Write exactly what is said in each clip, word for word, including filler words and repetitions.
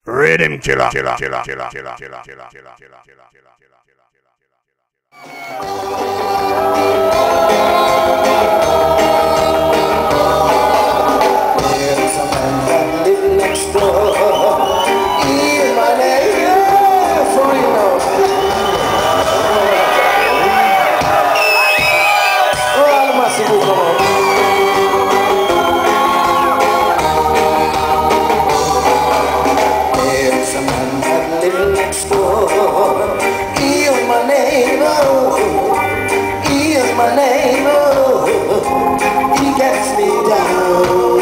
Rhythm killer, killer, killer, killer, killer, killer, killer, killer, killer, killer, killer. There's a man that lives next door. In my neighbor, for you know. Oh, all the massive people come on. There's a man that lives next door. He is my neighbor. He is my neighbor. He gets me down.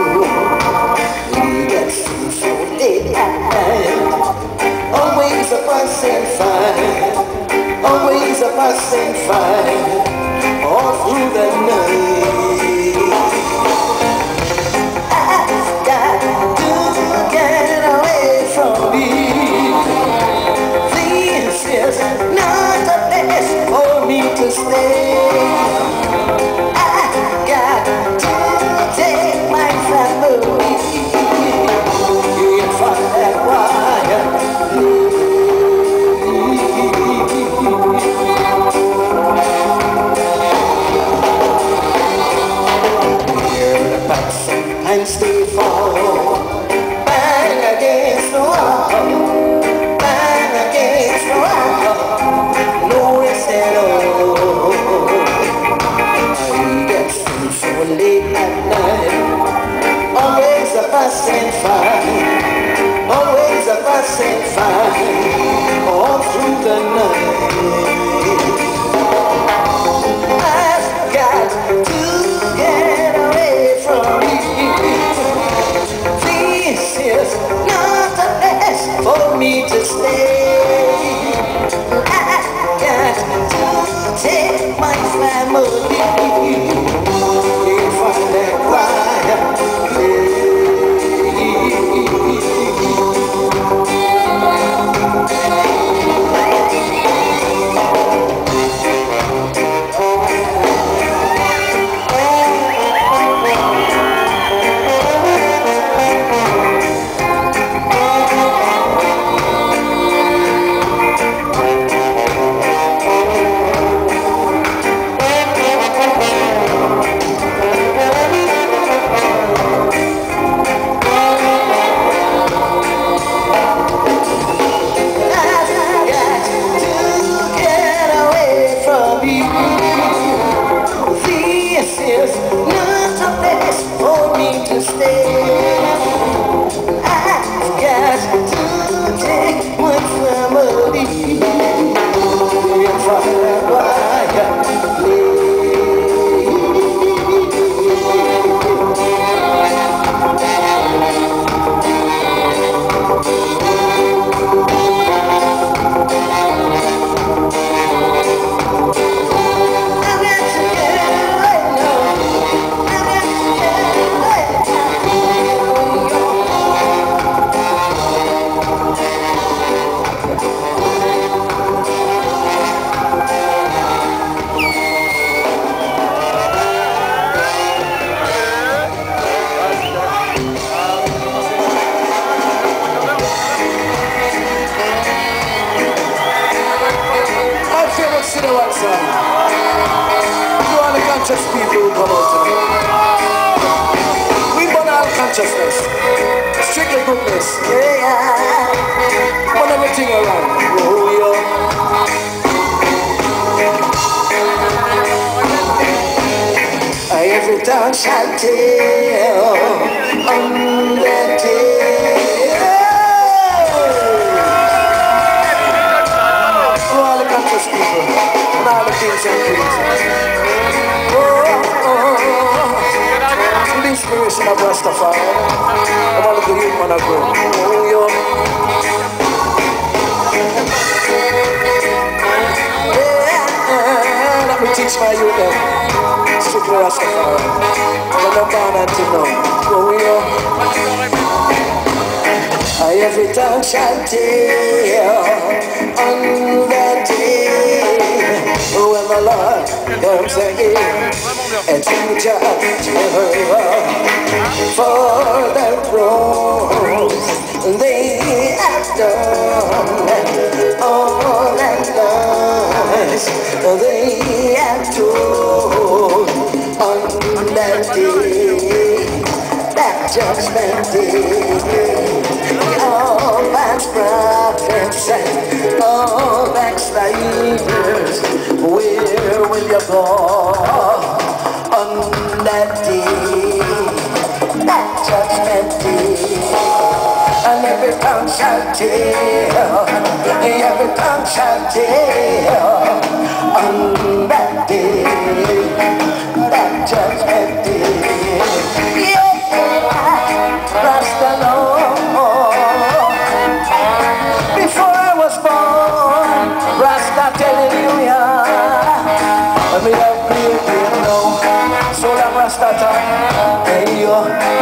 He gets me so late at night. Always a passing fine. Always a passing fine. All through the night. I've got to get away from me. This is not a place for me to stay. I've got to take my family and find that wire. Sometimes they fall, bang against the wall, bang against the wall, no rest at all. I get through so late at night, always a passing fine, always a passing fine, all through the night. I've got to get away from you. This is not a place for me to stay. I've got to take my family and find that quiet for the rose. They done, all that lies they have told on that day, that judgment day. All past prophets and all backsliders, where will you go on that day, that judgment day? And every tongue shall tell, every tongue shall tell on that day, that judgment day. Yeah, Rasta Lord, before I was born, Rasta telling you, yeah, let me have clear, clear now, so that Rasta time, hey yo.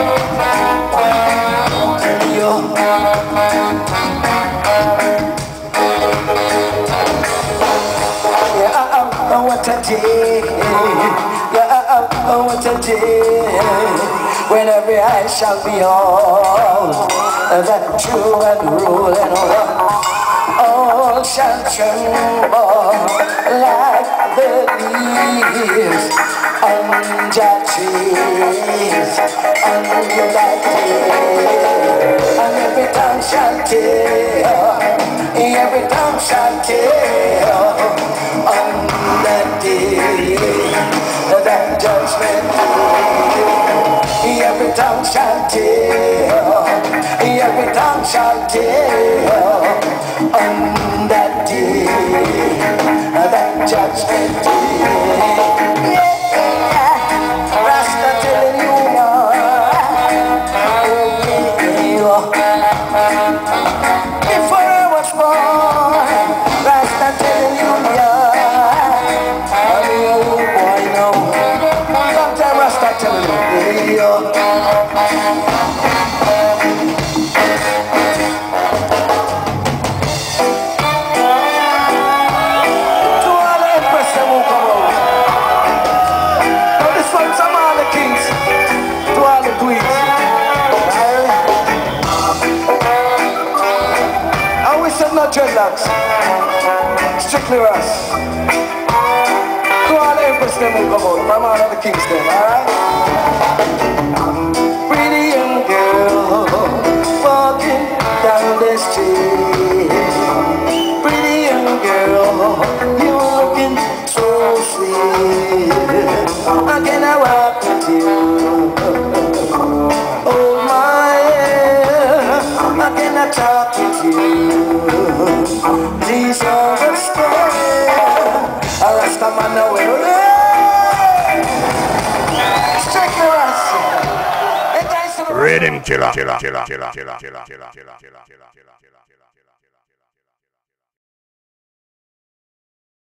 Yeah, what a day, yeah, what a day, when every eye shall behold that true and rule and all shall tremble like the leaves on that trees on that day. And every tongue shall tell, every tongue shall tell on that day, that judgment day. Every tongue shall tell, every tongue shall tell on that day, that judgment day. Yeah, Rasta telling you now. Before I was born, Rasta telling you, yeah, I'm a little boy now. Sometimes Rasta telling you, yeah. To all the empress that won't come out. Now this one's from all the kings, to all the queens. No dreadlocks, strictly Russ. To all the empress them will come out, from all of the kings them, alright? Pretty young girl, walking down the street. Pretty young girl, you're looking so sweet. How can I walk with you? Oh my, how can I talk with you? Please understand, a Rasta man now will strike the Rasta. Rhythm killer, killer, killer, killer, killer, killer, killer, killer, killer, killer, killer.